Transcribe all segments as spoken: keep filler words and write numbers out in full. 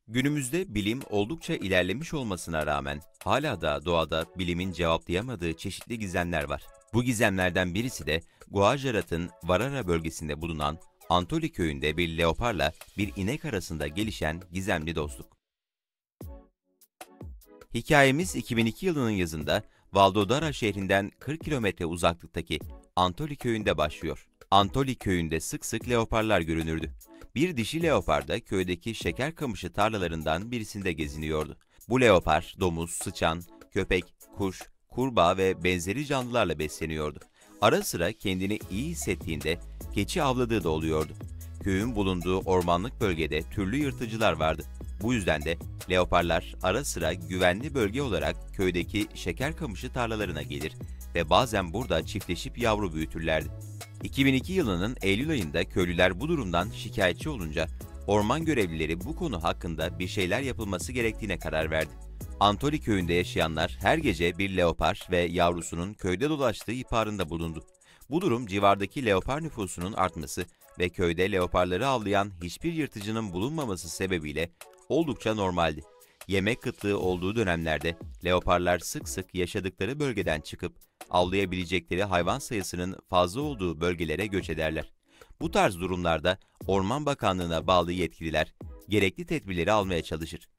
Günümüzde bilim oldukça ilerlemiş olmasına rağmen hala da doğada bilimin cevaplayamadığı çeşitli gizemler var. Bu gizemlerden birisi de Gujarat'ın Varara bölgesinde bulunan Antoli köyünde bir leoparla bir inek arasında gelişen gizemli dostluk. Hikayemiz iki bin iki yılının yazında Valdodara şehrinden kırk kilometre uzaklıktaki Antoli köyünde başlıyor. Antoli köyünde sık sık leoparlar görünürdü. Bir dişi leopar da köydeki şeker kamışı tarlalarından birisinde geziniyordu. Bu leopar domuz, sıçan, köpek, kuş, kurbağa ve benzeri canlılarla besleniyordu. Ara sıra kendini iyi hissettiğinde keçi avladığı da oluyordu. Köyün bulunduğu ormanlık bölgede türlü yırtıcılar vardı. Bu yüzden de leoparlar ara sıra güvenli bölge olarak köydeki şeker kamışı tarlalarına gelir ve bazen burada çiftleşip yavru büyütürlerdi. iki bin iki yılının Eylül ayında köylüler bu durumdan şikayetçi olunca orman görevlileri bu konu hakkında bir şeyler yapılması gerektiğine karar verdi. Antoli köyünde yaşayanlar her gece bir leopar ve yavrusunun köyde dolaştığı ihbarında bulundu. Bu durum civardaki leopar nüfusunun artması ve köyde leoparları avlayan hiçbir yırtıcının bulunmaması sebebiyle oldukça normaldi. Yemek kıtlığı olduğu dönemlerde leoparlar sık sık yaşadıkları bölgeden çıkıp avlayabilecekleri hayvan sayısının fazla olduğu bölgelere göç ederler. Bu tarz durumlarda Orman Bakanlığı'na bağlı yetkililer gerekli tedbirleri almaya çalışır.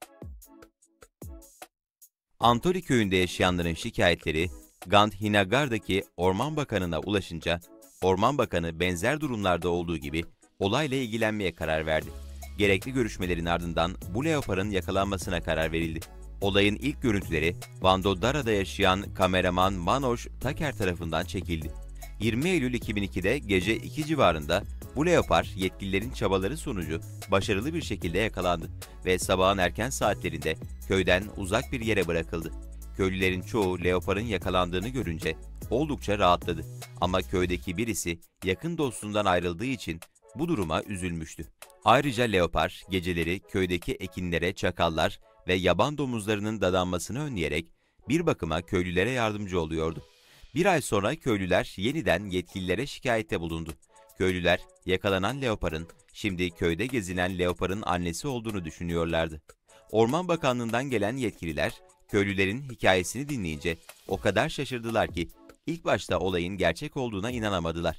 Antoli köyünde yaşayanların şikayetleri Gandhinagar'daki Orman Bakanı'na ulaşınca Orman Bakanı benzer durumlarda olduğu gibi olayla ilgilenmeye karar verdi. Gerekli görüşmelerin ardından bu leoparın yakalanmasına karar verildi. Olayın ilk görüntüleri Vandodara'da yaşayan kameraman Manoj Taker tarafından çekildi. yirmi Eylül iki bin ikide gece iki civarında bu leopar yetkililerin çabaları sonucu başarılı bir şekilde yakalandı ve sabahın erken saatlerinde köyden uzak bir yere bırakıldı. Köylülerin çoğu leoparın yakalandığını görünce oldukça rahatladı ama köydeki birisi yakın dostundan ayrıldığı için bu duruma üzülmüştü. Ayrıca leopar geceleri köydeki ekinlere çakallar ve yaban domuzlarının dadanmasını önleyerek bir bakıma köylülere yardımcı oluyordu. Bir ay sonra köylüler yeniden yetkililere şikayette bulundu. Köylüler yakalanan leoparın şimdi köyde gezinen leoparın annesi olduğunu düşünüyorlardı. Orman Bakanlığı'ndan gelen yetkililer köylülerin hikayesini dinleyince o kadar şaşırdılar ki ilk başta olayın gerçek olduğuna inanamadılar.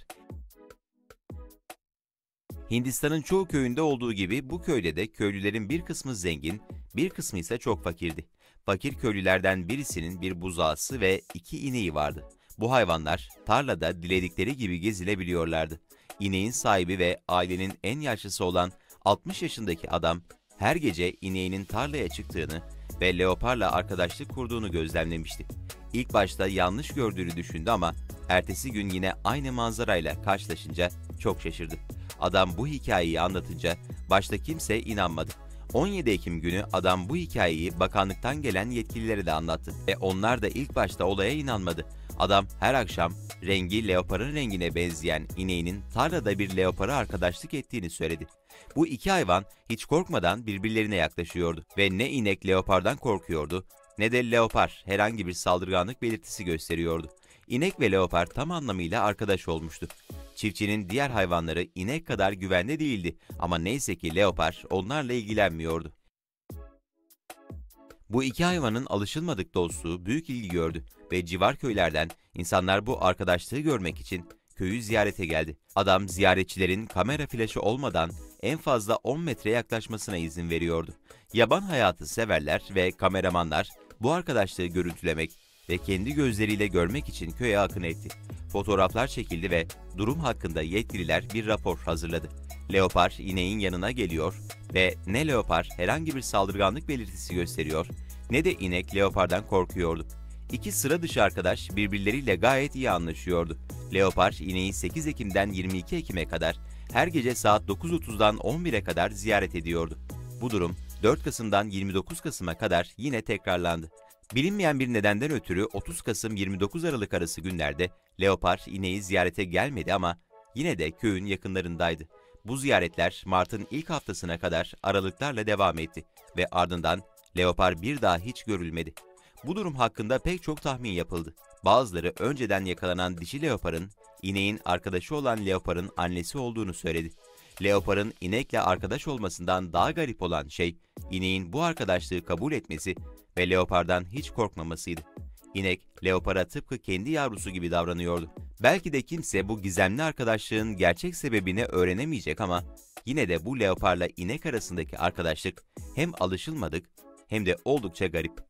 Hindistan'ın çoğu köyünde olduğu gibi bu köyde de köylülerin bir kısmı zengin, bir kısmı ise çok fakirdi. Fakir köylülerden birisinin bir buzağısı ve iki ineği vardı. Bu hayvanlar tarlada diledikleri gibi gezilebiliyorlardı. İneğin sahibi ve ailenin en yaşlısı olan altmış yaşındaki adam her gece ineğinin tarlaya çıktığını ve leoparla arkadaşlık kurduğunu gözlemlemişti. İlk başta yanlış gördüğünü düşündü ama ertesi gün yine aynı manzarayla karşılaşınca çok şaşırdı. Adam bu hikayeyi anlatınca başta kimse inanmadı. on yedi Ekim günü adam bu hikayeyi bakanlıktan gelen yetkililere de anlattı ve onlar da ilk başta olaya inanmadı. Adam her akşam rengi leoparın rengine benzeyen ineğinin tarlada bir leopara arkadaşlık ettiğini söyledi. Bu iki hayvan hiç korkmadan birbirlerine yaklaşıyordu ve ne inek leopardan korkuyordu ne de leopar herhangi bir saldırganlık belirtisi gösteriyordu. İnek ve leopar tam anlamıyla arkadaş olmuştu. Çiftçinin diğer hayvanları inek kadar güvende değildi ama neyse ki leopar onlarla ilgilenmiyordu. Bu iki hayvanın alışılmadık dostluğu büyük ilgi gördü ve civar köylerden insanlar bu arkadaşlığı görmek için köyü ziyarete geldi. Adam ziyaretçilerin kamera flaşı olmadan en fazla on metre yaklaşmasına izin veriyordu. Yaban hayatı severler ve kameramanlar bu arkadaşlığı görüntülemek ve kendi gözleriyle görmek için köye akın etti. Fotoğraflar çekildi ve durum hakkında yetkililer bir rapor hazırladı. Leopar ineğin yanına geliyor ve ne leopar herhangi bir saldırganlık belirtisi gösteriyor ne de inek leopardan korkuyordu. İki sıra dışı arkadaş birbirleriyle gayet iyi anlaşıyordu. Leopar ineği sekiz Ekim'den yirmi iki Ekim'e kadar her gece saat dokuz otuzdan on bire kadar ziyaret ediyordu. Bu durum dört Kasım'dan yirmi dokuz Kasım'a kadar yine tekrarlandı. Bilinmeyen bir nedenden ötürü otuz Kasım yirmi dokuz Aralık arası günlerde leopar ineği ziyarete gelmedi ama yine de köyün yakınlarındaydı. Bu ziyaretler Mart'ın ilk haftasına kadar aralıklarla devam etti ve ardından leopar bir daha hiç görülmedi. Bu durum hakkında pek çok tahmin yapıldı. Bazıları önceden yakalanan dişi leoparın, ineğin arkadaşı olan leoparın annesi olduğunu söyledi. Leoparın inekle arkadaş olmasından daha garip olan şey, İneğin bu arkadaşlığı kabul etmesi ve leopardan hiç korkmamasıydı. İnek, leopara tıpkı kendi yavrusu gibi davranıyordu. Belki de kimse bu gizemli arkadaşlığın gerçek sebebini öğrenemeyecek ama yine de bu leoparla inek arasındaki arkadaşlık hem alışılmadık hem de oldukça garip.